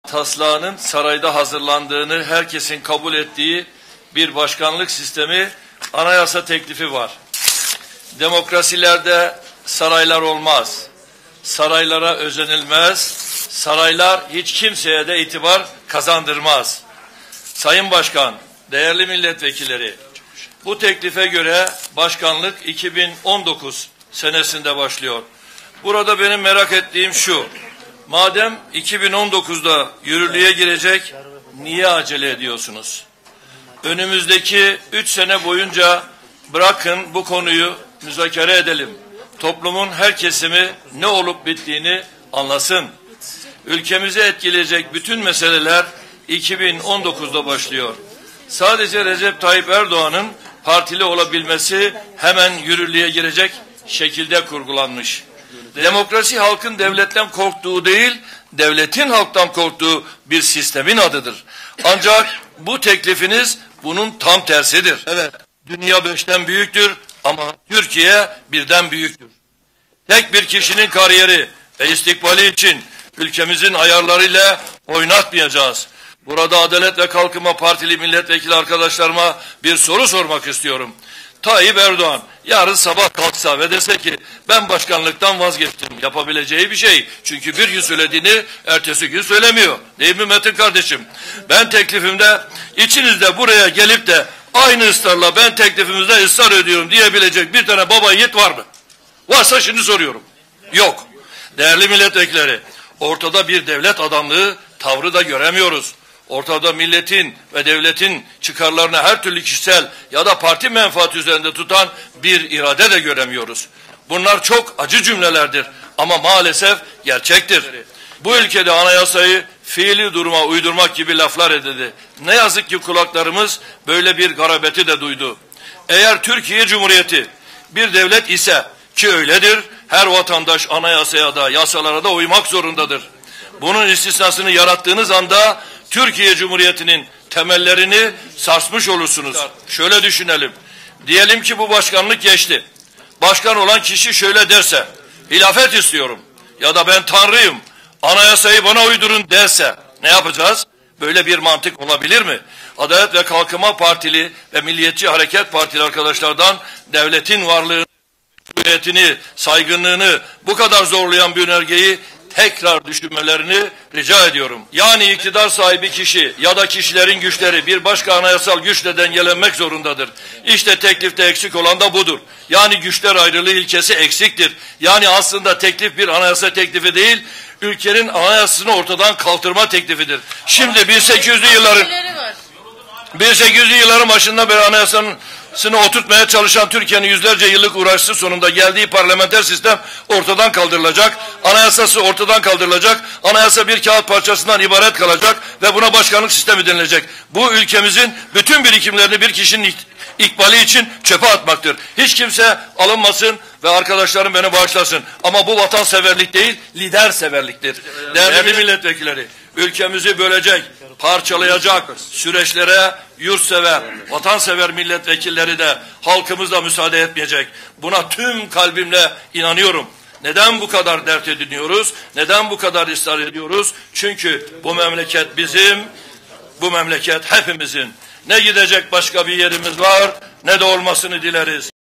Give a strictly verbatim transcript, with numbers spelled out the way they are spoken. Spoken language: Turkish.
taslağının sarayda hazırlandığını herkesin kabul ettiği bir başkanlık sistemi, anayasa teklifi var. Demokrasilerde saraylar olmaz. Saraylara özenilmez. Saraylar hiç kimseye de itibar kazandırmaz. Sayın Başkan, değerli milletvekilleri, bu teklife göre başkanlık iki bin on dokuz senesinde başlıyor. Burada benim merak ettiğim şu: madem iki bin on dokuzda yürürlüğe girecek, niye acele ediyorsunuz? Önümüzdeki üç sene boyunca bırakın bu konuyu müzakere edelim. Toplumun her kesimi ne olup bittiğini anlasın. Ülkemizi etkileyecek bütün meseleler iki bin on dokuzda başlıyor. Sadece Recep Tayyip Erdoğan'ın partili olabilmesi hemen yürürlüğe girecek şekilde kurgulanmış. Demokrasi halkın devletten korktuğu değil, devletin halktan korktuğu bir sistemin adıdır. Ancak bu teklifiniz bunun tam tersidir. Evet, dünya beşten büyüktür ama Türkiye birden büyüktür. Tek bir kişinin kariyeri ve istikbali için ülkemizin ayarlarıyla oynatmayacağız. Burada Adalet ve Kalkınma Partili milletvekili arkadaşlarıma bir soru sormak istiyorum. Tayyip Erdoğan yarın sabah kalksa ve dese ki ben başkanlıktan vazgeçtim, yapabileceği bir şey. Çünkü bir gün söylediğini ertesi gün söylemiyor. Değil mi Metin kardeşim? Ben teklifimde içinizde buraya gelip de aynı ısrarla ben teklifimizde ısrar ediyorum diyebilecek bir tane baba yiğit var mı? Varsa şimdi soruyorum. Yok. Değerli milletvekilleri, ortada bir devlet adamlığı tavrı da göremiyoruz. Ortada milletin ve devletin çıkarlarını her türlü kişisel ya da parti menfaati üzerinde tutan bir irade de göremiyoruz. Bunlar çok acı cümlelerdir ama maalesef gerçektir. Bu ülkede anayasayı fiili duruma uydurmak gibi laflar edildi. Ne yazık ki kulaklarımız böyle bir garabeti de duydu. Eğer Türkiye Cumhuriyeti bir devlet ise, ki öyledir, her vatandaş anayasaya da yasalara da uymak zorundadır. Bunun istisnasını yarattığınız anda Türkiye Cumhuriyeti'nin temellerini sarsmış olursunuz. Şöyle düşünelim. Diyelim ki bu başkanlık geçti. Başkan olan kişi şöyle derse, hilafet istiyorum ya da ben tanrıyım, anayasayı bana uydurun derse ne yapacağız? Böyle bir mantık olabilir mi? Adalet ve Kalkınma Partili ve Milliyetçi Hareket Partili arkadaşlardan devletin varlığını, hürriyetini, saygınlığını bu kadar zorlayan bir önergeyi tekrar düşünmelerini rica ediyorum. Yani iktidar sahibi kişi ya da kişilerin güçleri bir başka anayasal güçle dengelenmek zorundadır. İşte teklifte eksik olan da budur. Yani güçler ayrılığı ilkesi eksiktir. Yani aslında teklif bir anayasa teklifi değil, ülkenin anayasasını ortadan kaldırma teklifidir. Şimdi bin sekiz yüzlü yılların bin sekiz yüzlü yılların başında beri anayasanın oturtmaya çalışan Türkiye'nin yüzlerce yıllık uğraşısı sonunda geldiği parlamenter sistem ortadan kaldırılacak. Anayasası ortadan kaldırılacak. Anayasa bir kağıt parçasından ibaret kalacak ve buna başkanlık sistemi denilecek. Bu ülkemizin bütün birikimlerini bir kişinin ikbali için çöpe atmaktır. Hiç kimse alınmasın ve arkadaşlarım beni bağışlasın. Ama bu vatanseverlik değil, lider severliktir. Değerli milletvekilleri, ülkemizi bölecek, parçalayacak süreçlere yurtsever, vatansever milletvekilleri de halkımız da müsaade etmeyecek. Buna tüm kalbimle inanıyorum. Neden bu kadar dert ediniyoruz? Neden bu kadar ısrar ediyoruz? Çünkü bu memleket bizim, bu memleket hepimizin. Ne gidecek başka bir yerimiz var, ne de olmasını dileriz.